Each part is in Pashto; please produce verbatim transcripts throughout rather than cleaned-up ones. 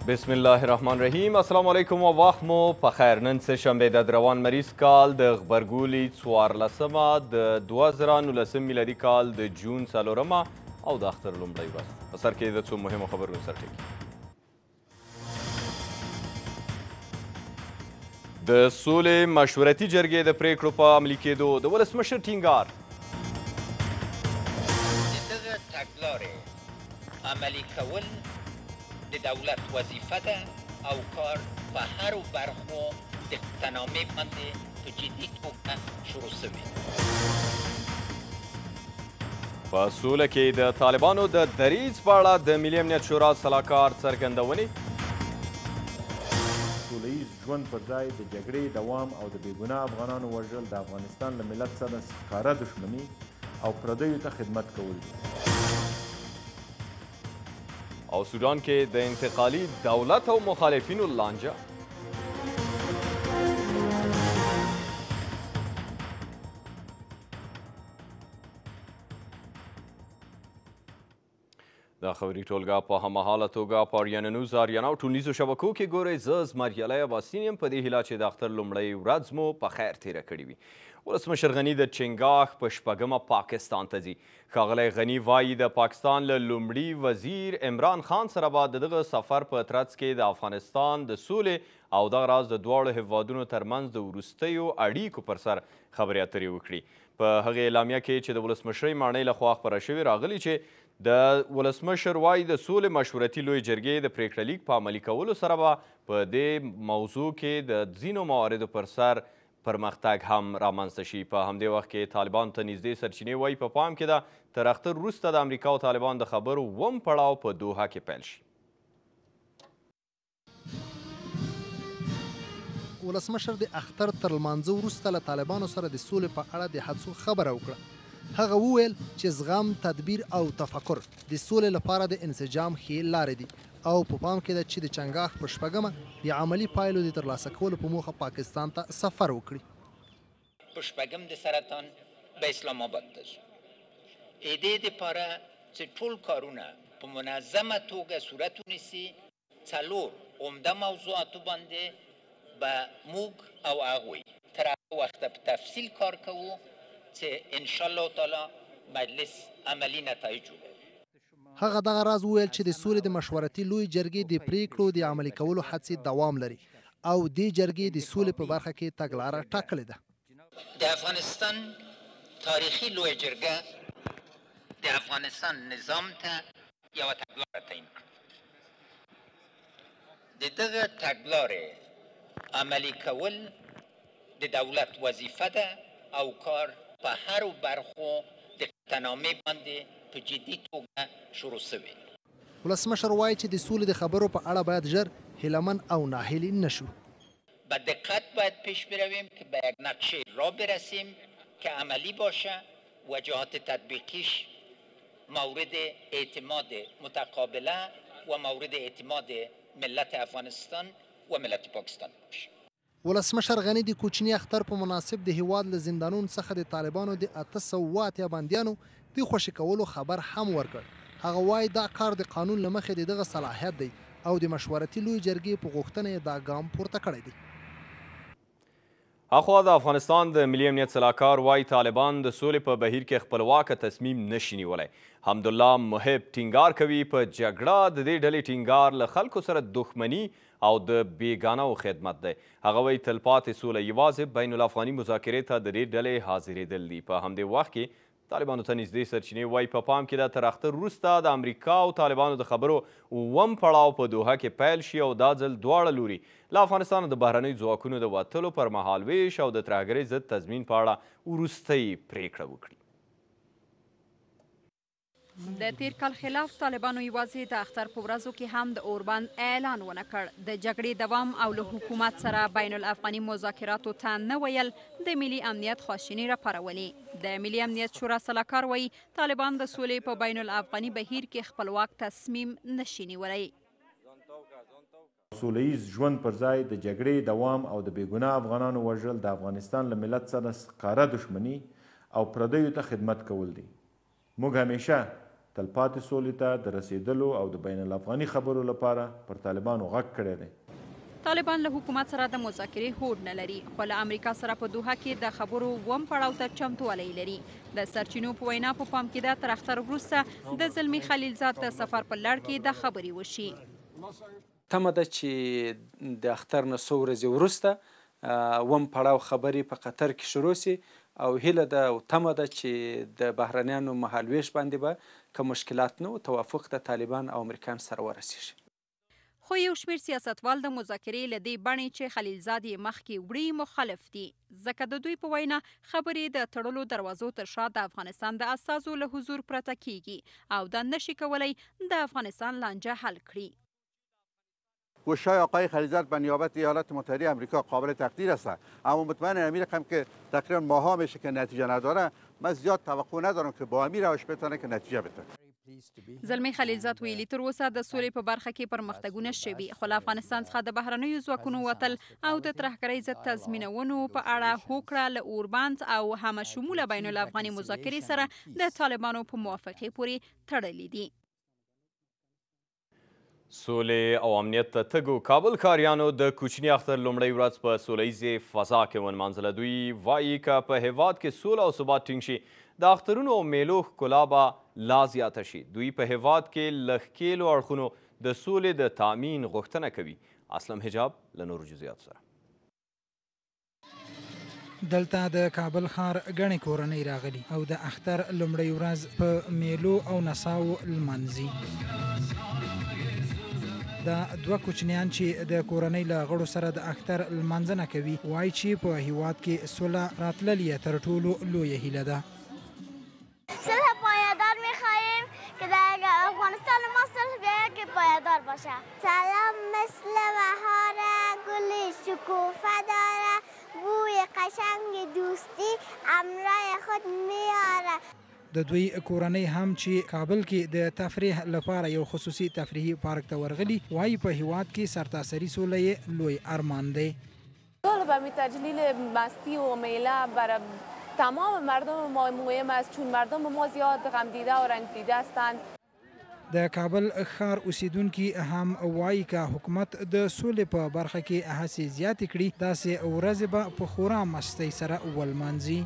بسم الله الرحمن الرحیم. السلام علیکم و وخت مو پخیر. نن سه شنبه د روان مریض کال د غبرګولي څوارلسمه د دوه زره نولسم میلادي کال د جون څلورمه او د اختر لومړۍ ورځ. په سر کې د څو مهمو خبرونو سرټکي. د سولې مشورتي جرګې د پریکړو په عملي کېدو د ولسمشر ټینګار. د دغه تګلارې عملي کول د دولت وظیفه ده او کار په هرو برخو د تنامې باندې په جدي توګه شروع سوی. په سوله کې د طالبانو د دریځ په اړه د ملي امنیت شورا سلاکار څرګندونې. سوله ییز ژوند پر ځای د جګړې دوام او د بېګناه افغانانو وژل د افغانستان له ملت سره ښکاره دښمني او پردیو ته خدمت کول دي. او سودان کې د انتقالي دولت او مخالفینو لانجه. دا خبري ټولګه په هممهاله توګه په اریانا نیوز، آریانا او ټولنیزو شبکو کې ګورئ. زه زمریالی عباسین یم په دې هیله چې د اختر لومړۍ ورځ مو په خیر تیره کړې وي. ولسمشر غني د چنګاښ په شپږمه پاکستان ته ځي. ښاغلی غني وایي د پاکستان له لومړي وزیر عمران خان سره به د دغه سفر په ترڅ کې د افغانستان د سولې او دغه راز د دواړو هیوادونو ترمنځ د وروستیو اړیکو پر سر خبرې اترې وکړي. په هغې اعلامیه کې چې د ولسمشرۍ ماڼۍ لخوا خپره شوې راغلي چې د ولسمشر وایي د سولې مشورتي لوی جرګې د پریکړه لیک په عملي کولو سره به په دې موضوع کې د ځینو مواردو پر سر پرمختګ هم رامنځته شي. په همدې وخت کې طالبان ته نږدې سرچینې وایي په پام کې ده تر اختر وروسته د امریکا او طالبان د خبرو اووم پړاو په دوحه کې پیل شي. ولسمشر د اختر تر لمانځه وروسته له طالبانو سره د سولې په اړه د هڅو خبره وکړه. هغه وویل چې زغم، تدبیر او تفکر د سولې لپاره د انسجام ښې لارې دي او په پام کې ده چې د چنګاښ په شپږمه د عملي پایلو د ترلاسه کولو په موخه پاکستان ته سفر وکړي. په شپږم د سرطان به اسلام آباد ته ځو. د دې دپاره چې ټول کارونه په منظمه توګه صورت ونیسي، څلور عمده موضوعاتو باندې به موږ او هغوی تر هغه وخته په تفصیل کار کوو چې انشاءالله تعالی مجلس عملي نتایج وګوري. هغه دغه راز وویل چې د سولې د مشورتي لوی جرګې د پریکړو د عملي کولو هڅې دوام لري او دې جرګې د سولې په برخه کې تګلاره ټاکلې ده. د افغانستان تاریخي لوی جرګه د افغانستان نظام ته یوه تګلاره تعیین کړه. د دغه تګلارې عملي کول د دولت وظیفه ده او کار په هرو برخو د تنامې باندې په جدي توګه شروع سوی. ولسمشر وایي چې د سولې د خبرو په اړه باید ژر هیلهمن او ناهیلي نشو. با دقت باید پیش برویم که به یک نقشه را برسیم که عملی باشه و جهات تطبیقیش مورد اعتماد متقابله و مورد اعتماد ملت افغانستان و ملت پاکستان باشه. ولسمشر غني د کوچني اختر په مناسب د هیواد له زندانونو څخه د طالبانو د اته سوه اتیا بندیانو د خوشي کولو خبر هم ورکړ. هغه وایي دا کار د قانون له مخې د دغه صلاحیت دی او د مشورتي لوی جرګې په غوښتنه یې دا ګام پورته کړی دی. اخوا د افغانستان د ملي امنیت سلاکار وایي طالبان د سولې په بهیر کې خپلواکه تصمیم نشي نیولی. حمدالله محب ټینګار کوي په جګړه د دې ډلې ټینګار له خلکو سره دښمني او د بیګانهو خدمت دی. هغه وایي تلپاتې سوله یوازې بین الافغاني مذاکرې ته د دې ډلې حاضرېدل دي. په همدې وخت کې طالبانو ته نږدې سرچینې وایي په پام کې ده تر اختر وروسته د امریکا او طالبانو د خبرو اووم پړاو په دوحه کې پیل شي او دا ځل دواړه لوري له افغانستانه د بهرنیو ځواکونو د وتلو پر مهال ویش او د ترهګرۍ ضد تضمین په اړه وروستۍ پریکړه وکړي. د تیر کال خلاف طالبانو یوازې د اختر په ورځو کې هم د اوربند اعلان ونه کړ. د جګړې دوام او له حکومت سره بین الافغاني مذاکراتو ته نه ویل د ملي امنیت خواشیني راپارولې. د ملي امنیت شورا سلاکار وایي طالبان د سولې په بین الافغاني بهیر کې خپلواک تصمیم نشي نیولی. سوله ییز ژوند پر ځای د جګړې دوام او د بېګناه افغانانو وژل د افغانستان له ملت سره ښکاره دښمني او پردیو ته خدمت کول دي. موږ همیشه تلپاتې سولې ته د رسیدلو او د بین الافغاني خبرو لپاره پر طالبانو غږ کړی دی. طالبان له حکومت سره د مذاکرې هوډ نه لري، خو له امریکا سره په دوحه کې د خبرو اووم پړاو ته چمتووالی لري. د سرچینو په وینا په پام کې ده تر اختر وروسته د زلمي خلیلزاد د سفر په لړ کې د خبرې وشي. تمه ده چې د اختر نه څو ورځې وروسته اووم پړاو خبرې په قطر کې شروع سي او هیله ده او تمه ده چې د بهرنیانو مهالویش باندې به که مشکلات نه و توافق د طالبان او امریکایانو سره ورسیږي. خو یو شمېر سیاستوال د مذاکرې له دې بڼې چې خلیلزاد یې مخکې وړي مخالف دي، ځکه د دوی په وینا خبرې د تړلو دروازو تر شا د افغانستان د استازو له حضور پرته کیږي او دا نشي کولی د افغانستان لانجه حل کړي. کوشش آقای خلیلزاد به نیابت ایالات متحده آمریکا قابل تقدیر است، اما مطمئن امیر رقم که تقریبا ماها میشه که نتیجه نداره. من زیاد توقع ندارم که با امیر روش بتونه که نتیجه بده. زلمی خلیلزاد ویلي تر اوسه د سولې په برخه کې پرمختګونه شوي، خو له افغانستان څخه د بهرنیو ځواکونو وتل او د ترهګرۍ ضد تضمینونو په اړه هوکړه له اوربند او همه شموله بین الافغاني مذاکرې سره د طالبانو په موافقې پورې تړلي دي. سولې او امنیت ته تګو کابل ښاریانو د کوچني اختر لومړۍ ورځ په سوله ییزې فضا کې ونمانځله. دوی وایي که په هیواد کې سوله او ثبات ټینګ شي د اخترونو او میلو ښکلا به لا زیاته شي. دوی په هیواد کې له ښکیلو اړخونو د سولې د تامین غوښتنه کوي. اسلم حجاب له نورو جزئیاتو سره. دلته د کابل ښار ګڼې کورنۍ راغلي او د اختر لومړۍ ورځ په میلو او نڅاو لمانځي. دا دوه کوچنیان چې د کورنۍ له غړو سره د اختر لمانځنه کوي وایي چې په هیواد کې سوله راتلل یې تر ټولو لویه هیله ده. صلح پایدار میخواهیم که در افغانستان ما صلح بیاید که پایدار باشه. سلام مثل بهار، گل شکوفه داره، بوی قشنگ دوستی امرای خود میاره. د دوی کورنۍ هم چې کابل کې د تفریح لپاره یو خصوصي تفریحي پارک ته ورغلي وایي په هیواد کې سرتاسري سوله یې لوی ارمان دی. طالب به تجلیل مستی و میله بر تمام مردم ما مهم است، چون مردم ما زیاد غم دیده و رنج دیده هستند. د کابل ښار اوسیدونکي هم وایي که حکومت د سولې په برخه کې هڅې زیاتې کړي داسې ورځې به په خورا مستۍ سره ولمانځي.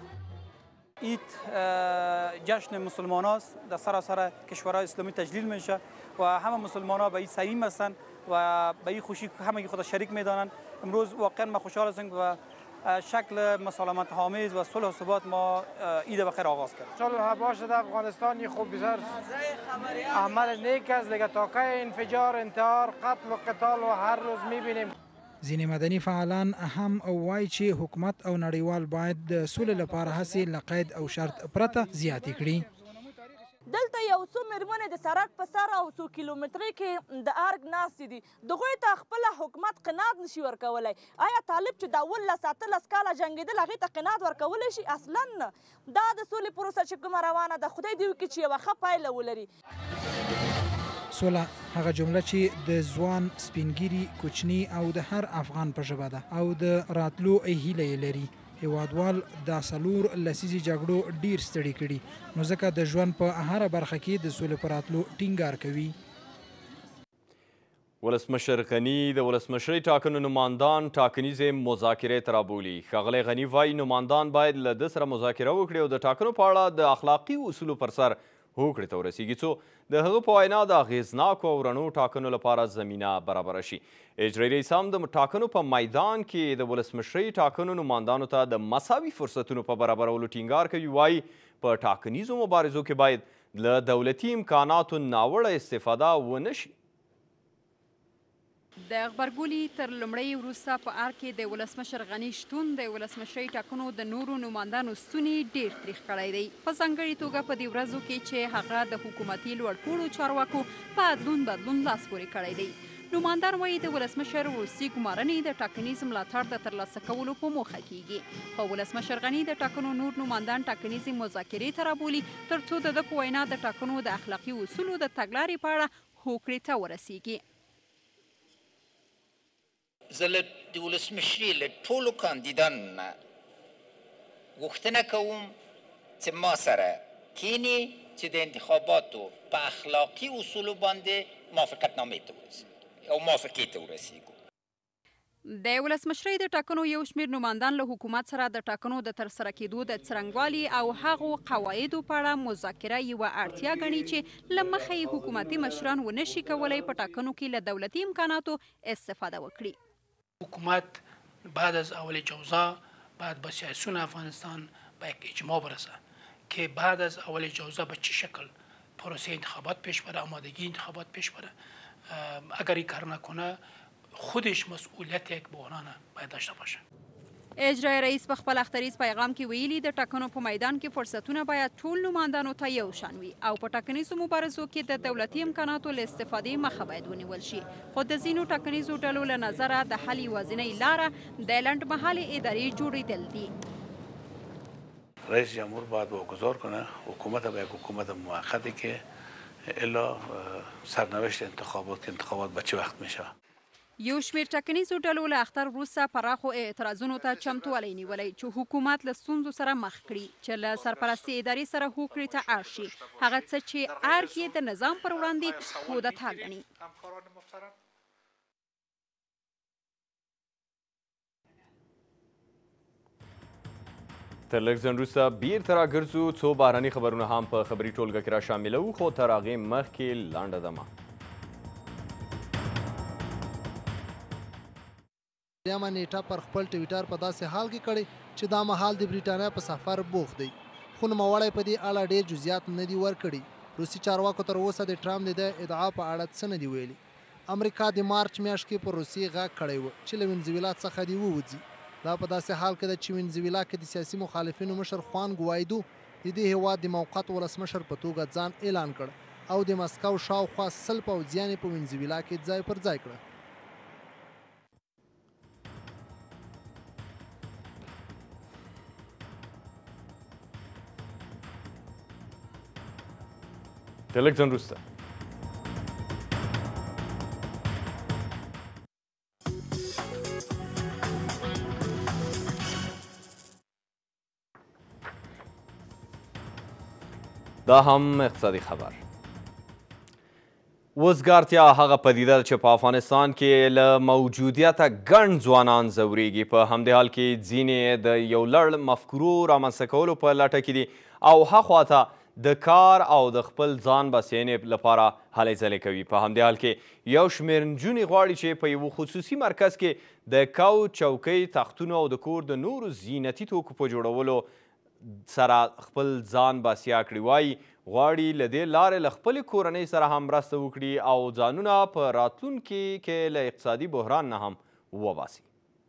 عید جشن مسلمان هاست، در سراسر کشورهای اسلامی تجلیل میشه و همه مسلمان ها به این صمیم هستند و به این خوشی همه خود شریک میدانند. امروز واقعا ما خوشحال هستیم و شکل مسالمت آمیز و صلح و ثبات ما عید بخیر آغاز کرد. صلح باشد افغانستان خوب بسیار عمل نیک است دیگه. تاکه انفجار، انتحار، قتل و قتال و هر روز میبینیم. ځینې مدني فعالان هم وایي چې حکومت او نړیوال باید د سولې لپاره هڅې له قید او شرط پرته زیاتې کړي. دلته یو څو مېرمنې د سړک په سر او څو کیلومترۍ کې د ارګ ناستې دي. دغوی ته خپله حکومت قناعت نشي ورکولی. آیا طالب چې دا اوولس اتلس کاله جنګېدل هغې ته قناعت ورکولی شي؟ اصلا نه. دا د سولې پروسه چې کومه روانه ده خدای دې وکړي چې یوه ښه پایله ولري. سوله هغه جمله چې د ځوان سپینګیري کوچني او د هر افغان په ژبه ده او د راتلو هیله یې لري. هیوادوال دا څلور لسیزې جګړو ډیر ستړي کړي نو ځکه د ژوند په هره برخه کې د سولې په راتلو ټینګار کوي. ولسمشر غني د ولسمشرۍ ټاکنو نمایندان ټاکنیزې مذاکرې ته رابولي. ښاغلی غني وایي نمایندان باید له ده سره مذاکره وکړي او د ټاکنو په اړه د اخلاقي اصولو پر سر هوکړې ته ورسیږي څو د هغه په وینا د اغېزناکو او رڼو ټاکنو لپاره زمینه برابره شي. اجرایي رئیس هم د ټاکنو په میدان کې د ولسمشرۍ ټاکنو نمایندانو ته د مساوي فرصتونو په برابرولو ټینګار کوي. وایي په ټاکنیزو مبارزو کې باید له دولتي امکاناتو ناوړه استفاده ونه شي. د غبرګولي تر لومړۍ وروسته په ار کې د ولسمشر غني شتون د ولسمشرۍ ټاکنو د نورو نمایندانو ستونی ډیر تریخ کړی دی. په ځانګړې توګه په دې ورځو کې چې هغه د حکومتي لوړپوړو چارواکو په ادلون بدلون لاس پورې کړی دی. نمایندان وایي د ولسمشر وروستي ګمارنې د ټاکنیز ملاتړ د ترلاسه کولو په موخه کیږي. خو ولسمشر غني د ټاکنو نور نمایندان ټاکنیزې مذاکرې ته رابولي تر څو د ده په وینا د ټاکنو د اخلاقي اصولو د تګلارې په اړه هوکړې ته ورسیږي. زه له د ولسمشرۍ له ټولو کاندیدانو نه غوښتنه کوم چې ما سره کینی چې د انتخاباتو په اخلاقي اصولو باندې موافقتنامې ته ورسېږو او موافقې ته ورسېږو. د ولسمشرۍ د ټاکنو یو شمېر نمایندان له حکومت سره د ټاکنو د ترسره کېدو د څرنګوالي او هغو قواعدو په اړه مذاکره یوه اړتیا ګڼي چې له مخې یې حکومتي مشران ونه شي کولی په ټاکنو کې له دولتي امکاناتو استفاده وکړي. حکومت بعد از اول جوزا بعد با سیاسیون افغانستان به یک اجماع برسه که بعد از اول جوزا به چه شکل پروسه انتخابات پیش بره، آمادگی انتخابات پیش بره. اگر این کار نکنه خودش مسئولیت یک بحران باید داشته باشه. اجرای رئیس په خپل اختریز پیغام کې ویلي د ټاکنو په میدان کې فرصتونه باید ټول نمایندانو ته یو شان وي او په ټاکنیزو مبارزو کې د دولتي امکاناتو له استفادې مخه باید ونیول شي. خو د ځینو ټاکنیزو ډلو له نظره د حل یوازینۍ لاره د لنډمهالې ادارې جوړېدل دي. رئیس جمهور باید واگذار کنه حکومت به یک حکومت موقتی که الا سرنوشت انتخابات که انتخابات به چه وقت میشه. یو شمېر ټاکنیزو ډلو له اختر وروسته پراخو اعتراضونو ته چمتوالی نیولی چې حکومت له ستونزو سره مخ کړي چې له سرپرستي ادارې سره هوکړې ته اړ شي، هغه څه چې ارګ یې د نظام پر وړاندې کودتا ګڼي. تر لږ ځنډ وروسته بیرته راګرځو څو بهرني خبرونه هم په خبري ټولګه کې را شاملوو، خو تر هغې مخکې لنډه دمه. درېیمه نیټه پر خپل ټویټر په داسې حال کې کړی چې دا مهال د بریټانیا په سفر بوخت دی، خو نوموړی په دې اړه ډېر جزئیات نه دي ورکړي. روسي چارواکو تر اوسه د ټرمپ د دې ادعا په اړه څه نه دي ویلي. امریکا د مارچ میاشت کې پر روسیې غږ کړی و چې له وینزویلا څخه دې ووځي. دا په داسې حال کې ده چې وینزویلا کې د سیاسي مخالفینو مشر خوان ګوایدو د دې هېواد د موقت ولسمشر په توګه ځان اعلان کړ او د مسکو شاوخوا سل پوځیان یې په وینزویلا کې ځای پر ځای کړه. تر لږ ځنډ وروسته دا هم اقتصادي خبر. وزګارتیا هغه پدیده ده چې په افغانستان کې له موجودیته ګڼ ځوانان ځورېږي. په همدې حال کې ځینې د یو لړ مفکورو رامنځته کولو په لټه کې دي او هاخواته د کار او د خپل ځان بسیاینې لپاره هلې ځلې کوي. په همدې حال کې یو شمېر نجونې غواړي چې په یو خصوصي مرکز کې د کوچ، چوکۍ، تختونو او د کور د نورو زینتي توکو په جوړولو سره خپل ځان باسیا کړي. وایي غواړي له دې لارې له خپلې کورنۍ سره هم مرسته وکړي او ځانونه په راتلونکي کې له اقتصادي بحران نه هم وباسي.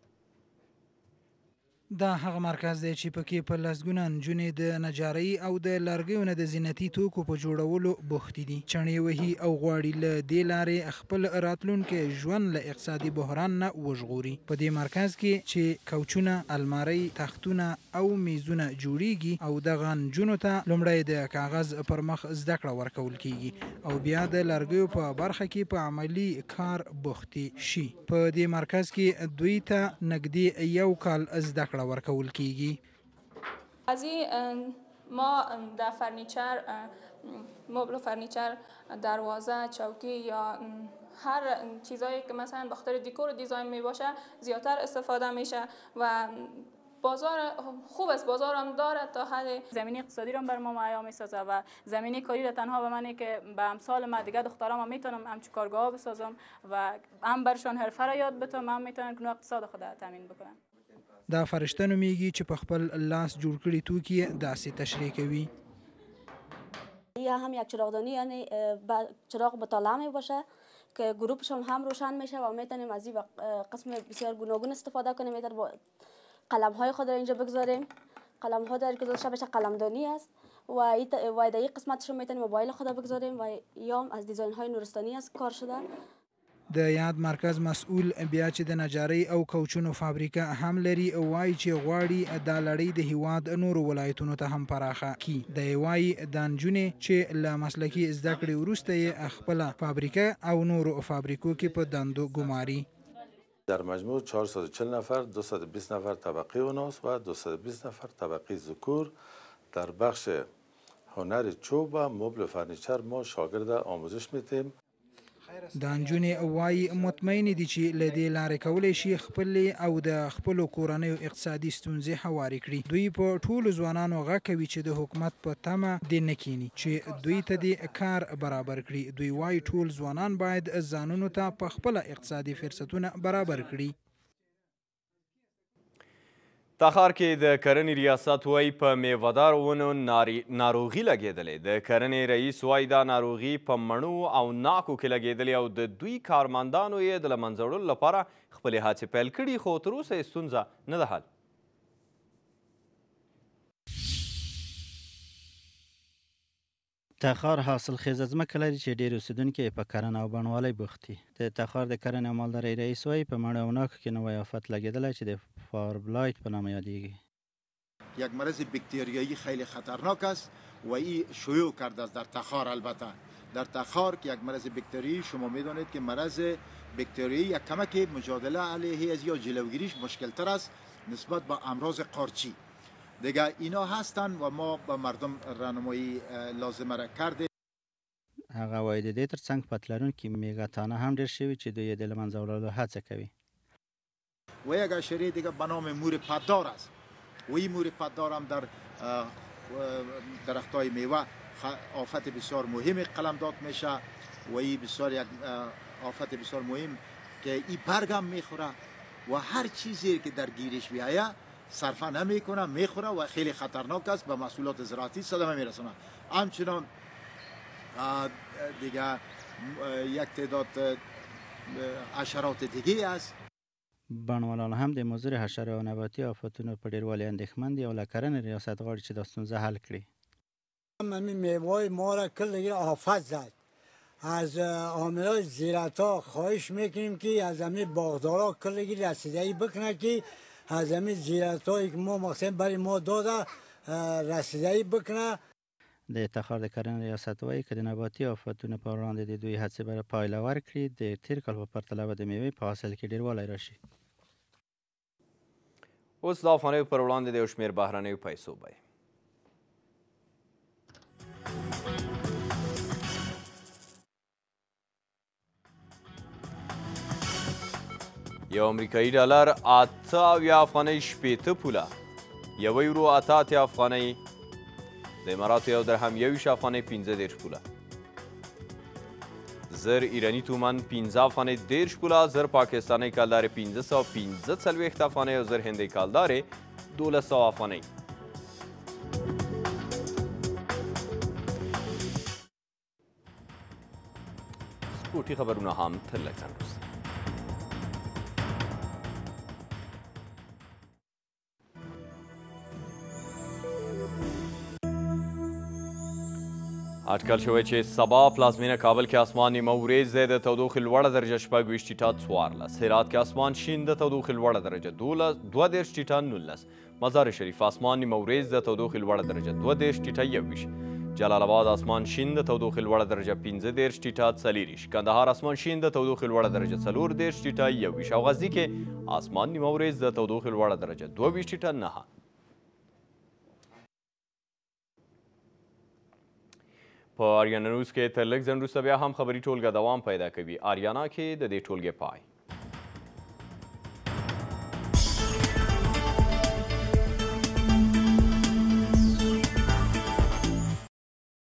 دا هغه مرکز دی چې پکې په لسګونه نجونې د نجارۍ او د لرګیو نه د زینتي توکو په جوړولو بوختې دي. چڼې وهي او غواړي له دې لارې خپل راتلونکی ژوند له اقتصادي بحران نه وژغوري. په دې مرکز کې چې کوچونه، المارۍ، تختونه او میزونه جوړیږي او دغه نجونو ته لومړی د کاغذ پر مخ زده کړه ورکول کیږي او بیا د لرګیو په برخه کې په عملي کار بوختې شي. په دې مرکز کې دوی ته نږدې یو کال زده کړه ورکول کیږي. از ما در فرنیچر، مبل و فرنیچر، دروازه، چوکی یا هر چیزایی که مثلا به خاطر دیکور و دیزاین می باشه زیادتر استفاده میشه و بازار خوب است، بازار هم داره تا حد. زمینه اقتصادی رو بر ما مهیا میسازه و زمینه کاری رو تنها به منه که به امثال ما دیگه دخترام میتونم همچون کارگاه بسازم و هم برشان حرفه رو یاد بدم، هم میتونن که اقتصاد خود تامین بکنن. دا فرشته نومیږي چې په خپل لاس جوړ کړي توکي داسې تشریح کوي. یا هم یک چراغدانی یعنی چراغ با طالع می باشه که گروپش هم هم روشن میشه و میتونیم از این قسم بسیار گوناگون استفاده کنیم. میتونیم با قلم های خود را اینجا بگذاریم. قلم ها در گذاشته بشه قلمدانی است و و در این قسمتش میتونیم موبایل خود بگذاریم و یا از دیزاین های نورستانی است کار شده. د یاد مرکز مسئول بیا چې د نجارۍ او کوچونو فابریکه هم لري وایي چې غواړي دا لړۍ د هیواد نورو ولایتونو ته هم پراخه کی. د وایي دا نجونې چې له مسلکي زده کړې وروسته یې خپله فابریکه او نورو فابریکو کې په دندو ګماري. در مجموع چهارصد و چهل نفر، دویست و بیست نفر طبقه اوناس و دویست و بیست نفر طبقه ذکور در بخش هنر چوب و مبل و فرنیچر ما شاگرد آموزش میدیم. دا نجونې وایي مطمئنې دي چې له دې لارې کولی شي خپلې او د خپلو کورنیو اقتصادي ستونزې هوارې کړي. دوی په ټولو ځوانانو غږ کوي چې د حکومت په تمه دې نه کیني چې دوی ته دې کار برابر کړي. دوی وایي ټول ځوانان باید ځانونو ته په خپله اقتصادي فرصتونه برابر کړي. تخار کې د کرنې ریاست وایي په میوهدار ونو ناروغي لګېدلې. د کرنې رئیس وایي دا ناروغي په مڼو او ناکو کې لګېدلې او د دوی کارمندانو یې د له منځه وړلو لپاره خپلې هڅې پیل کړي، خو تر اوسه یې ستونزه نه ده حل. تخار حاصل خیزه ځمکه لري چې ډېر اوسېدونکي یې په کرنه او بڼوالۍ بوخت دي. د تخار د کرنې او مالدارۍ رئیس وایي په مڼو او ناکو کې نوی آفت لګېدلی چې د فاربلایت په نامه یادیږي. یک مرض بکتریایی خیلی خطرناک است و این شیوع کرده است در تخار. البته در تخار که یک مرض بکتریایی شما میدانید که مرض بکتریایی یک کمک مجادله علیه از یا جلوگیریش مشکل تر است نسبت به امراض قارچی. دیگه اینا هستن و ما به مردم راهنمایی لازمه را کردیم. هغه وایي د دې ترڅنګ پتلرونکي میږه هم ډېر شوي چې دوی یې د له منځه وړلو هڅه کوي. و یک حشره دیگه به نام مور پتدار است و این مور پتدار هم در درختای میوه آفت بسیار مهم قلمداد میشه و این بسیار یک آفت بسیار مهم که این برگ هم میخوره و هر چیزی که در گیرش بیاید صرفا نمیکنه، میخوره و خیلی خطرناک است، به محصولات زراعتی صدمه میرسونه. همچنان دیگه یک تعداد حشرات دیگه است. بڼوالان هم د مضر حشره او نباتي آفتونو په ډېروالي اندېښمن دي او له کرنې ریاست غواړي چې دا ستونزه حل کړي. همین میوه‌های ما را کل آفت زد. از عاملای زیرتا خواهش میکنیم که از همین باغدارا کلگی رسیدگی بکنه که از همین زیرتایی که ما مقصد برای ما داده رسیدگی بکنه. د تخار د کرنې ریاست وایي که د نباتي آفتونو په وړاندې د دوی هڅې به پایله ورکړي د تېر کال په پرتله به د میوې په حاصل کې ډېروالی راشي. اوس د افغانیو پر وړاندې د یو شمېر بهرنیو پیسو بیې. یو امریکایي ډالر اته اویا افغانۍ شپېته پوله، یو یورو اته اتیا افغانۍ، د اماراتو یو درهم یوویشت افغانۍ پنځه دېرش پوله، زر ایراني تومن پنځه افغانۍ دېرش پوله، زر پاکستانۍ کلدارې پنځه سوه پنځه څلوېښت افغانۍ او زر هندۍ کلدارې دولس سوه افغانۍ. سپورټي خبرونه هم تر لږ ځنډ وروسته. اټکل شوی چې سبا پلازمینه کابل کې اسمان نیمه وریځ دی، د تودوخې لوړه درجه شپږ ویشت ټیټه څوارلس، هرات کې اسمان شین د تودوخې لوړه درجه دوه دېرش ټیټه نولس، مزار شریف اسمان نیمه وریځ د تودوخې لوړه درجه دوه دېرش ټیټه یوویشت، جلال آباد اسمان شین د تودوخې لوړه درجه پنځه دېرش ټیټه څلېرویشت، کندهار اسمان شین د تودوخې لوړه درجه څلور دېرش ټیټه یوویشت او غزني کې اسمان نیمه وریځ د تودوخې لوړه درجه دوه ویشت ټیټه نهه. په آریانا نیوز کې تر لږ ځنډ وروسته بیا هم خبري ټولګه دوام پیدا کوي. آریانا کې د دې ټولګې پای.